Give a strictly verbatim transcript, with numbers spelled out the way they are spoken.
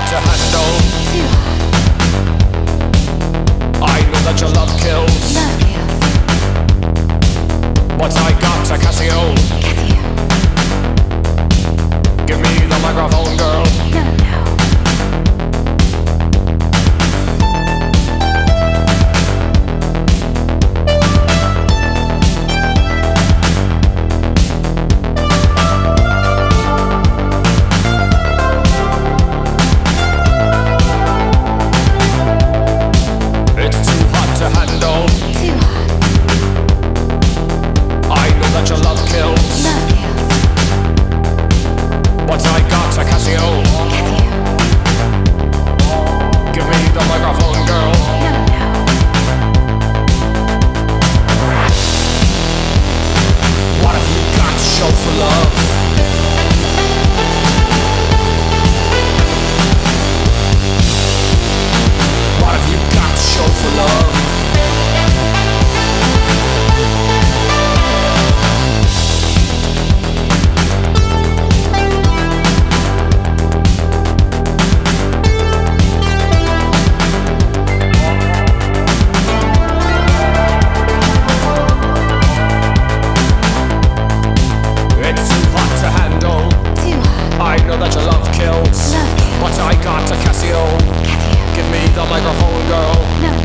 to handle. Too hot. I know that your love kills. Love kills. But I got a Casio. Casio. Give me the microphone, girl. No, no. It's too hot to handle. Too hot. I know that your love kills. Love kills. But I got a Casio. Casio. Give me the microphone, girl. No, no. What have you got to show for love? What have you got to show for love? It's too hot to handle. Too hot. I know that your love kills. Love kills. But I got a Casio. Casio. Give me the microphone, girl. No, no.